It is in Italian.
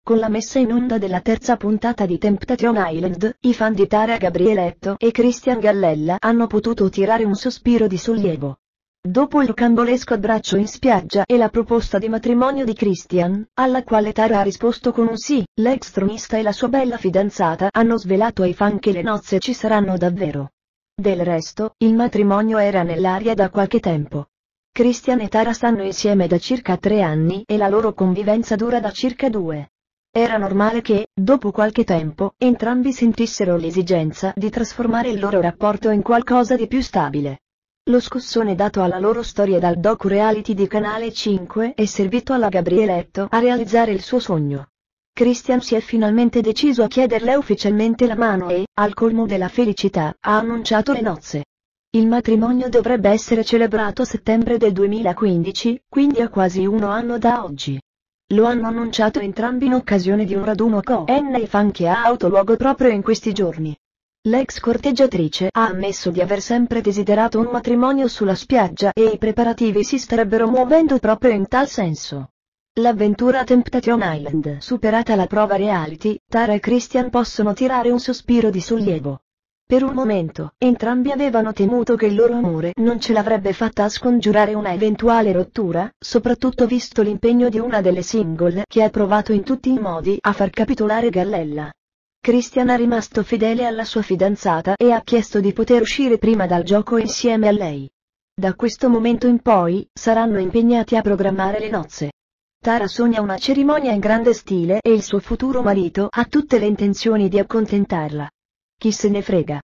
Con la messa in onda della terza puntata di Temptation Island, i fan di Tara Gabrieletto e Christian Gallella hanno potuto tirare un sospiro di sollievo. Dopo il rocambolesco abbraccio in spiaggia e la proposta di matrimonio di Christian, alla quale Tara ha risposto con un sì, l'ex tronista e la sua bella fidanzata hanno svelato ai fan che le nozze ci saranno davvero. Del resto, il matrimonio era nell'aria da qualche tempo. Christian e Tara stanno insieme da circa 3 anni e la loro convivenza dura da circa 2. Era normale che, dopo qualche tempo, entrambi sentissero l'esigenza di trasformare il loro rapporto in qualcosa di più stabile. Lo scossone dato alla loro storia dal docu-reality di Canale 5 è servito alla Gabrieletto a realizzare il suo sogno. Christian si è finalmente deciso a chiederle ufficialmente la mano e, al colmo della felicità, ha annunciato le nozze. Il matrimonio dovrebbe essere celebrato a settembre del 2015, quindi a quasi 1 anno da oggi. Lo hanno annunciato entrambi in occasione di un raduno con i fan che ha avuto luogo proprio in questi giorni. L'ex corteggiatrice ha ammesso di aver sempre desiderato un matrimonio sulla spiaggia e i preparativi si starebbero muovendo proprio in tal senso. L'avventura Temptation Island superata la prova reality, Tara e Christian possono tirare un sospiro di sollievo. Per un momento, entrambi avevano temuto che il loro amore non ce l'avrebbe fatta a scongiurare una eventuale rottura, soprattutto visto l'impegno di una delle single che ha provato in tutti i modi a far capitolare Gallella. Christian è rimasto fedele alla sua fidanzata e ha chiesto di poter uscire prima dal gioco insieme a lei. Da questo momento in poi, saranno impegnati a programmare le nozze. Tara sogna una cerimonia in grande stile e il suo futuro marito ha tutte le intenzioni di accontentarla. Chi se ne frega.